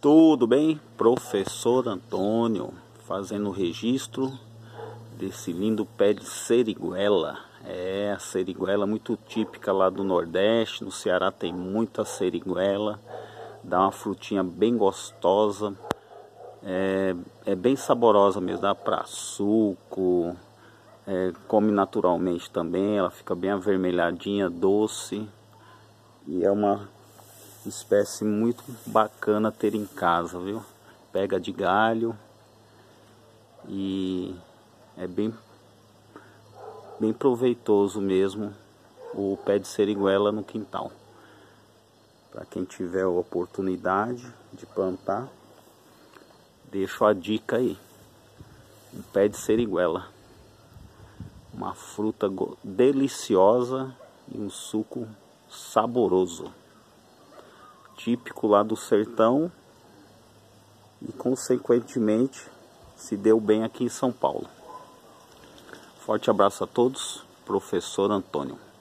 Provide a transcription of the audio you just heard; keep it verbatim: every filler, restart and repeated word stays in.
Tudo bem? Professor Antônio fazendo o registro desse lindo pé de seriguela. É, a seriguela muito típica lá do Nordeste. No Ceará tem muita seriguela. Dá uma frutinha bem gostosa. É, é bem saborosa mesmo, dá para suco. É, come naturalmente também, ela fica bem avermelhadinha, doce. E é uma espécie muito bacana ter em casa, viu? Pega de galho e é bem, bem proveitoso mesmo o pé de seriguela no quintal. Para quem tiver a oportunidade de plantar, deixo a dica aí. Um pé de seriguela. Uma fruta deliciosa e um suco saboroso. Típico lá do sertão e consequentemente se deu bem aqui em São Paulo. Forte abraço a todos, professor Antônio.